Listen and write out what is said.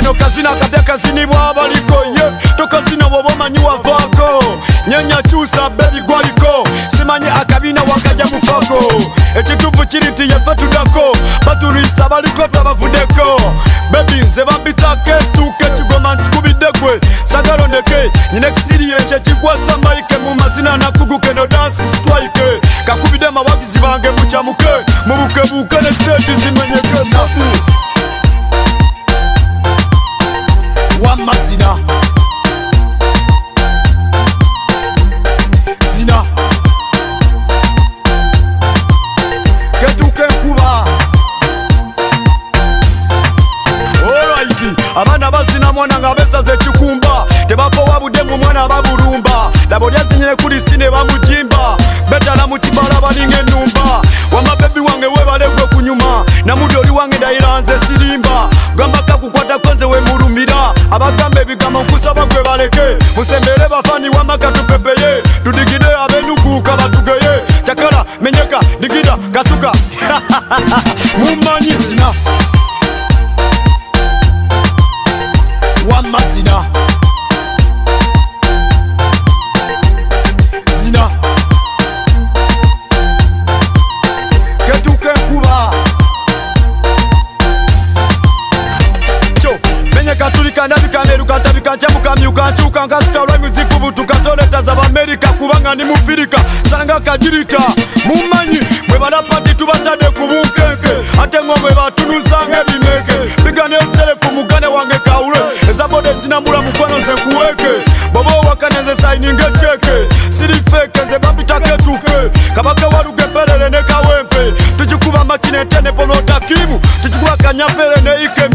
kano kazina kapya kazini bwabaliko ye tokazina wobomanyi wavaako nyenya chusa baby gwaliko simanyi akabina wakajja mufako ekituvu kiri nti yeva tudako batulisa baliko tabavudeko baby nze bambita K2k kigoma nkikubidde gwe sagalondeke nyina experience ekikwasa maike mu mazina nakuguke no dance strike kakubidde mawagizi bange muchamuke mubukebuke ne stage zimenyeke nabu wamazina Zzina K2k kuba alright abana bazina mwana nga besaze ekikumba tebapowa budemu mwana baburumba labo lyazinyire kuli sine bamujimba betala mukibala balinga ennumba wamabebi wange webalegwe kunyuma namudoli wange ndayiranze sirimba gamba kakukwata konze wemulumira abagamba ebigambo nkusaba gwe baleke musembere bafani wamaka tupepeye tudigide abenukuka batugeye chakala menyeka digida gasuka mumanyi Zzina wamazina Zzina K2k kuba cho menyeka tulika ndabikaneru katabika nchamukamyuka nchuka nkasika muzifu butukatoleta za Amerika kubanga ni mufirika salanga kajirita mumanyi mwe balapati tubatade kubunkenke ate ngomwe batunuzanga ebimeke bigane selefu mugane wange kaule ezabode zinambula mukwano ze kuweke bobo wakaneze signing cheke siri fake ze bambita K2k kabaka waruge perere ne kawempe tujikuba machinete ne ponota kimu tujikuba kanyapere ne ike